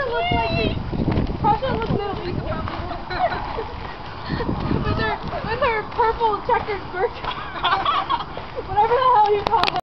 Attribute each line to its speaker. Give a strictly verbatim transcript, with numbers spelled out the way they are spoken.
Speaker 1: looks like me. Prussia looks Middle East. with her with her purple checkered skirt.